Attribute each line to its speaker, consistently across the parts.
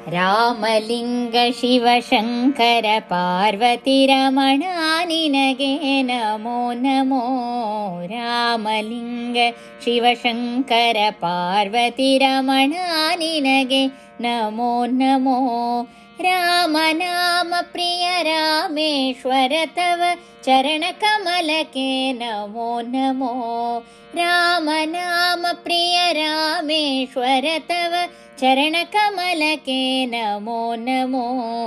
Speaker 1: रामलिंग शिव शंकर पार्वती रमणा निनगे नमो नमो। रामलिंग शिव शंकर पार्वती रमणा निनगे नमो नमो। राम नाम प्रिय रामेश्वर तव चरण कमल के नमो नमो। राम नाम प्रिय रामेश्वर तव चरण कमल के नमो नमो।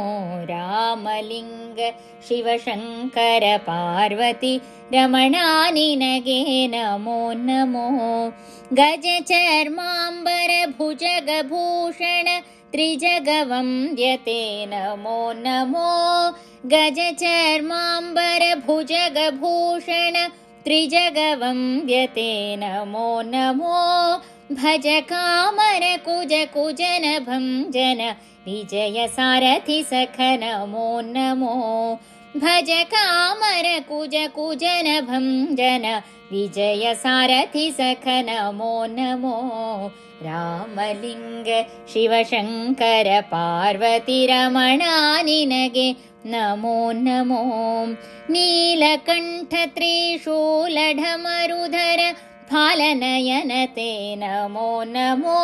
Speaker 1: रामलिंग शिव शंकर पार्वती रमणा निनगे नमो नमो। गज चर्मांबर भुजग भूषण त्रिजगवन्द्यते नमो नमो। गज चर्मांबर भुजग भूषण त्रिजगवन्द्यते नमो नमो। भज कामर कुज कुजन भंजन विजय सारथि सख नमो नमो। भज कामर कुज कुजन भंजन विजय सारथि सख नमो नमो। रामलिंग शिव शंकर पार्वती रमणा निनगे नमो नमो। नीलकंठ त्रिशूलढमरुधर फालनयन ते नमो नमो।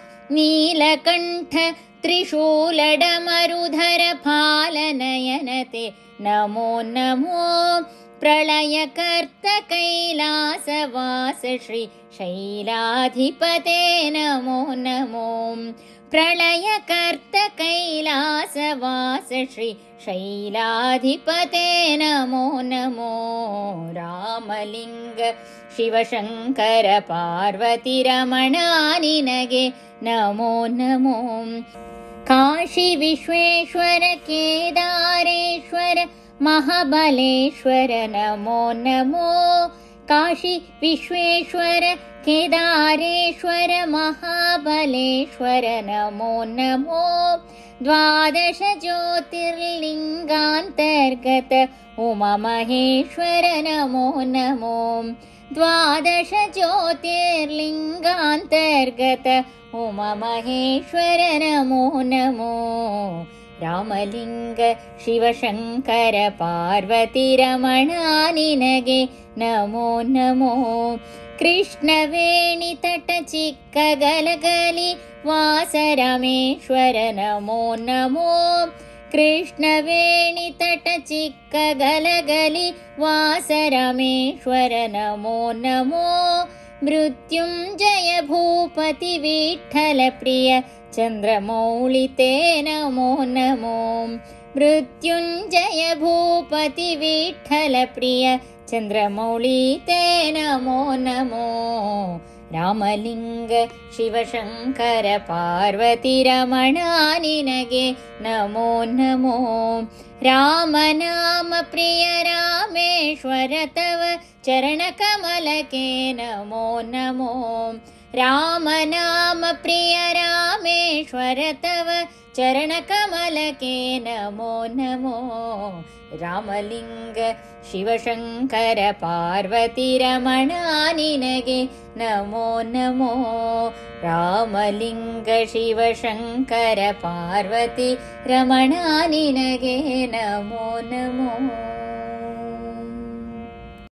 Speaker 1: नीलकंठ त्रिशूलढमरुधर फालनयन ते नमो नमो। प्रलयकर्त कैलासवास श्री शैलाधिपते नमो नमो। प्रलयकर्त कैलासवास श्री शैलाधिपते नमो नमो। रामलिंग शिव शंकर पार्वती रमणा निनगे नमो नमो। काशी विश्वेश्वर केदारेश्वर महाबलेश्वर नमो नमो। काशी विश्वेश्वर केदारेश्वर महाबलेश्वर नमो नमो। द्वादश ज्योतिर्लिंगांतर्गत उमा महेश्वर नमो नमो। द्वादश ज्योतिर्लिंगांतर्गत उमा महेश्वर नमो नमो। रामलिंग शिव शंकर पार्वती रमणा निनगे नमो नमो। कृष्ण वेणि तट चिक्कगलगली वास रामेश्वर नमो नमो। कृष्ण वेणि तट चिक्कगलगली वास रामेश्वर नमो नमो। मृत्युंजय भूपति विठ्ठल प्रिय चंद्रमौळि ते नमो नमो। मृत्युंजय भूपति विठ्ठल प्रिय चंद्रमौळि ते नमो नमो। रामलिंग शिव शंकर पार्वती रमणा निनगे नमो नमो। राम नाम प्रिय रामेश्वर तव चरण कमल के नमो नमो। राम नाम प्रिय रामेश्वर तव चरण कमल के नमो नमो। रामलिंग शिव शंकर पार्वती रमणा निनगे नमो नमो। रामलिंग शिव शंकर पार्वती रमणा निनगे नमो नमो।